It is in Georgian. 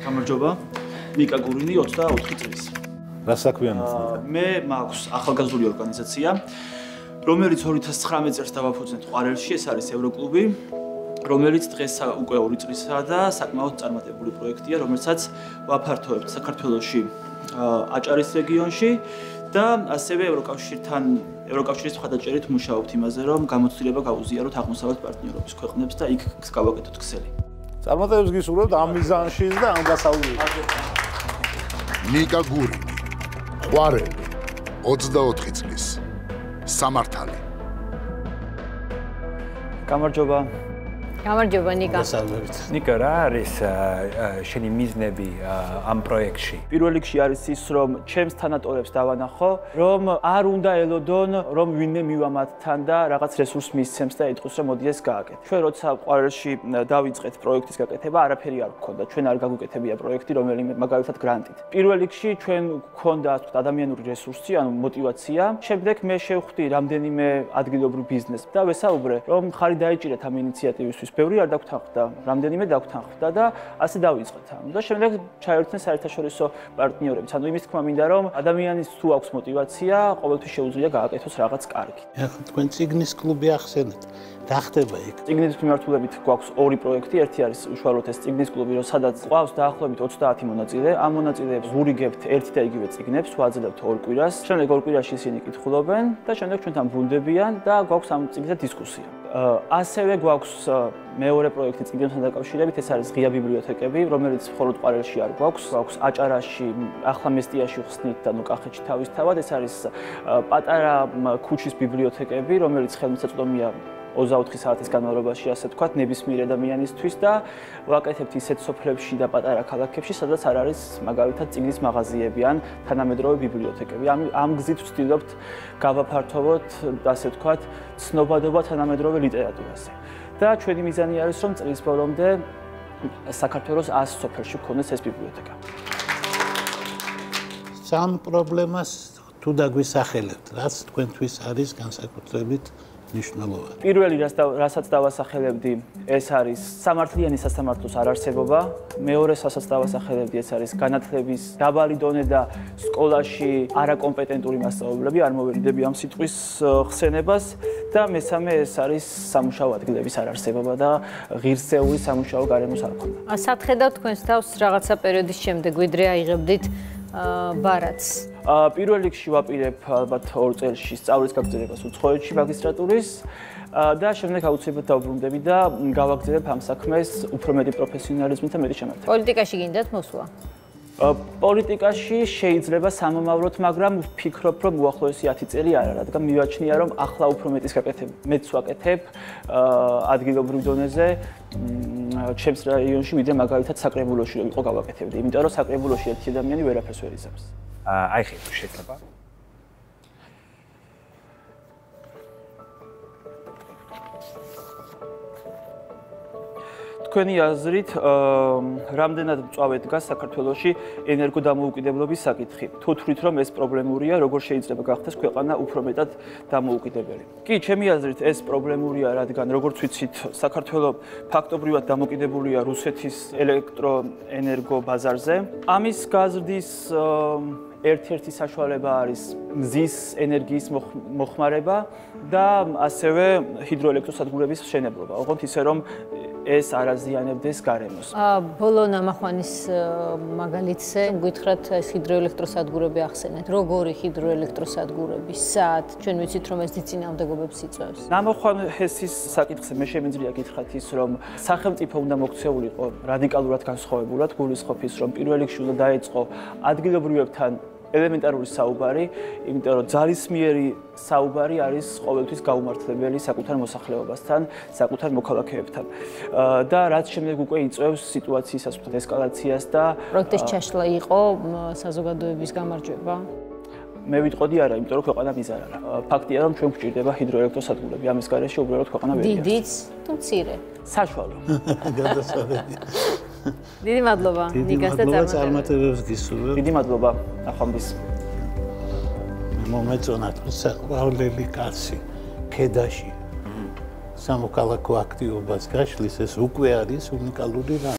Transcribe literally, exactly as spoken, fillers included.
გამარჯობა. ნიკა გურინი ოცდაოთხი წლის. რა საქმიანობს? მე მაქვს ახალგაზრდული ორგანიზაცია, რომელიც ორი ათას ცხრამეტ წელს დავაფუძნეთ ყვარელში, ეს არის ევროკლუბი, რომელიც დღეს უკვე ორი წლისაა და საკმაოდ წარმატებული პროექტია, რომელსაც ვაფართოვებთ საქართველოში, აჭარის რეგიონში და ასევე ევროკავშირთან, ევროკავშირის მხარდაჭერით მუშაობთ იმაზე, რომ გამოცდილება გავუზიაროთ აღმოსავლეთ პარტნიორობის ქვეყნებს და იქ გავაკეთოთ ქსელი. წარმატებებს გისურვებთ ამ მიზანში და ამ გასაუბრებში. ნიკა გურინი, ყვარელი, ოცდაოთხი წლის, სამართალი. გამარჯობა. გამარჯობა ნიკა. ნიკა, რა არის შენი მიზნები ამ პროექტში? პირველ რიგში არის ის, რომ ჩემს თანატორებს დავანახო, რომ არ უნდა ელოდონ, რომ ვინმე მივამათთან და რაღაც რესურსს მისცემს და ეთქოს, რომ მოდი ეს გააკეთე. ჩვენ როცა ყვარელში დავიწყეთ პროექტის გაკეთება, არაფერი არ გქონდა. ჩვენ არ გაგვიკეთებია პროექტი, რომელიმე მაგალითად გრანტით. პირველ რიგში ჩვენ გქონდა ასე ვთქვათ ადამიანური რესურსი, ანუ мотиваცია. შემდეგ მე შევხვდი რამდენიმე ადგილობრივ ბიზნესს და ვესაუბრე, რომ ხარი დაიჭირეთ ამ ინიციატივისთვის. ბევრი არ დაგვთანხმდა, რამდენიმე დაგვთანხმდა და ასე დავიწყეთ ამ. და შემდეგ ჩაერთვნენ საერთაშორისო პარტნიორებიც. ანუ იმის თქმა მინდა, რომ ადამიანის თუ აქვს мотиваცია, ყოველთვის შეუძლია გააკეთოს რაღაც კარგი. ახლა თქვენ ციგნის კლუბი ახსენეთ. რა ხდება იქ? ციგნის მიმართულებით გვაქვს ორი პროექტი, ერთი არის უშუალოდ ეს ციგნის კლუბი, სადაც ყავს დაახლოებით ოცდაათი მონაწილე. ამ მონაწილეებს ვურიგებთ ერთი და იგივე ციგნებს, ვაძლევთ ორ კვირას. შემდეგ ორ კვირაში ისინი კითხულობენ და შემდეგ ჩვენთან ბრუნდებიან და გვაქვს ამ ციგნზე დისკუსია. ასევე გვაქვს მეორე პროექტი ციგნებთან დაკავშირებით, ეს არის ღია ბიბლიოთეკები, რომელიც მხოლოდ ყვარელში არ გვაქვს, გვაქვს აჭარაში, ახლა მესტიაში ხსნით და ნუ კახეთში თავისთავად, ეს არის პატარა ქუჩის ბიბლიოთეკები, რომელიც ხელმისაწვდომია ოცდაოთხი საათის განმავლობაში, ასე ვთქვათ, ნებისმიერ ადამიანისთვის და ვაკეთებთ ისეთ სოფლებში და პატარა ქალაქებში, სადაც არ არის მაგალითად ციგნის მაღაზიები ან თანამედროვე ბიბლიოთეკები. ამ ამ გზით ვცდილობთ გავაფართოვოთ, ასე ვთქვათ, ცნობადობა თანამედროვე ლიტერატურაზე. და ჩვენი მიზანი არის, რომ წლის ბოლომდე საქართველოს ას სოფელში გქონდეს ეს ბიბლიოთეკა. სამ პრობლემას თუ დაგვისახელებთ, რაც თქვენთვის არის განსაკუთრებით მნიშვნელოვანი. პირველი რასაც დავასახელებდი, ეს არის სამართლიანი სასამართლოს არარსებობა. მეორე რასაც დავასახელებდი, ეს არის განათლების დაბალი დონე და სკოლაში არაკომპეტენტური მასწავლებლები, არ მოვერიდები ამ სიტყვის ხსენებას და მესამე ეს არის სამუშაო ადგილების არარსებობა და ღირსეული სამუშაო გარემოს არ ქონა. სათხედავ თქვენს თავს რაღაცა პერიოდის შემდეგ ვიდრე აიღებდით ბარათს. პირველ რიგში ვაპირებ ალბათ ორ წელში სწავლის გაგრძელებას უცხოეთში მაგისტრატურის და შემდეგ აუცილებლად დავბრუნდები და გავაგრძელებ ამ საქმეს უფრო მეტი პროფესიონალიზმით და მეტი შემართებით. პოლიტიკაში გინდათ მოსვლა? პოლიტიკაში შეიძლება სამომავლოდ, მაგრამ ვფიქრობ, რომ უახლოესი ათი წელი არა, რადგან მივაჩნია, რომ ახლა უფრო მეტის გაკეთებ, მეც ვაკეთებ ადგილობრივ დონეზე ჩემს რაიონში, ვიდრე მაგალითად საკრებულოში რო იყო გავაკეთებდი, იმიტომ რომ საკრებულოში ერთი ადამიანი ვერაფერს ვერ იზამს. აი ხე შეიძლება. თქვენი აზრით, რამდენად მწვავე დგას საქართველოში ენერგოდამოუკიდებლობის საკითხი? თუ თვლით, რომ ეს პრობლემურია, როგორ შეიძლება გახდეს ქვეყანა უფრო მეტად დამოუკიდებელი? კი, ჩემი აზრით ეს პრობლემურია, რადგან როგორც ვიცით, საქართველო ფაქტობრივად დამოკიდებულია რუსეთის ელექტროენერგო ბაზარზე. ამის გაზრდის ერთ-ერთი საშუალება არის მზის ენერგიის მოხმარება და ასევე ჰიდროელექტროსადგურების მშენებლობა. ოღონდ ისე რომ ეს არ აზიანებდეს გარემოს. ბოლო ნამახვანის მაგალითზე გითხრათ ეს ჰიდროელექტროსადგურები ახსენეთ. როგორი ჰიდროელექტროსადგურები, სად? ჩვენ ვიცით რომ ეს ძინავდებობებს იწვევს. ნამახვან ჰესის საკითხზე მე შემიძლია გითხრათ ის, რომ სახელმწიფო უნდა მოქცეულიყო რადიკალურად განსხვავებულად, გულისხმობ ის, რომ პირველ რიგში უნდა დაეწყო ადგილობრივებთან ელემენტარული საუბარი, იმიტომ რომ ძალისმიერი საუბარი არის ყოველთვის გაუმართლებელი საკუთარ მოსახლეობასთან, საკუთარ მოქალაქეებთან. და რაც შემდეგ უკვე იწვევს სიტუაციის ასე ვთქვათ ესკალაციას და პროექტის ჩაშლა იყო საზოგადოების გამარჯვება. მე ვიტყოდი არა, იმიტომ რომ ქვეყანა მიზარალა. ფაქტია, რომ ჩვენ გვჭირდება ჰიდროელექტროსადგურები, ამის გარეშე უბრალოდ ქვეყანა ვერ არის. დიდიც თუ მცირე? საშუალო. გადასაღები. დიდი მადლობა ნიკას და წარმატებებს გისურვებ. დიდი მადლობა ახამბის. მომეწონათ საყვარელი კაცი ქედაში სამოქალაქო აქტივობას გაშლის ეს უკვე არის უნიკალური რამ.